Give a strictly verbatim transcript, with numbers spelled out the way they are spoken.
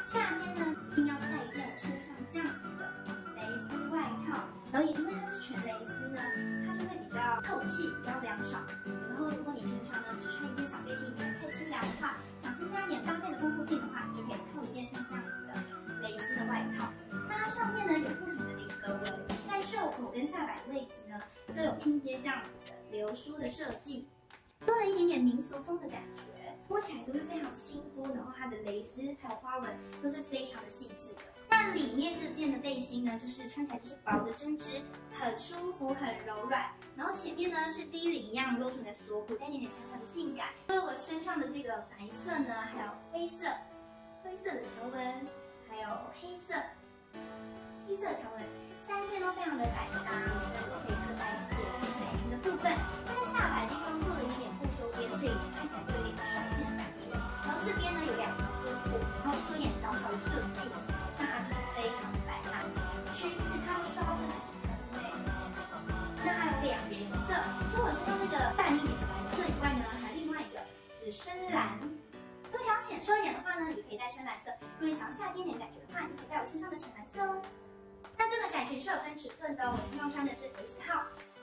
夏天呢，一定要带一件我身上这样子的蕾丝外套，然后也因为它是全蕾丝呢，它就会比较透气，比较凉爽。然后如果你平常呢只穿一件小背心，觉得太清凉的话，想增加一点搭配的丰富性的话，你就可以套一件像这样子的蕾丝的外套。那它上面呢有不同的菱格纹，在袖口跟下摆的位置呢都有拼接这样子的流苏的设计，多了一点点民俗风的感觉。摸起来都是非常亲肤，然后它的蕾丝还有花纹都是非常的细致的。那里面这件的背心呢，就是穿起来就是薄的针织，很舒服，很柔软。然后前面呢是 V 领一样露出你的锁骨，带点点小小的性感。除了我身上的这个白色呢，还有灰色、灰色的条纹，还有黑色、黑色的条纹，三件都非常的百搭，我觉得都可以可爱解释窄裙的部分。它在下摆的地方做了一点点不收边，所以穿起来就有点率性的感觉。然后这边呢有两条歌裤，然后做一点小小的设计，那它就是非常的百搭。裙子它刷成很美，那还有两个颜色，除了我身上那个淡一点的蓝色以外呢，还有另外一个是深蓝。如果想要显瘦一点的话呢，也可以带深蓝色；如果你想要夏天一点感觉的话，你就可以带我身上的浅蓝色哦。那这个窄裙是有分尺寸的，我身上穿的是 S 号。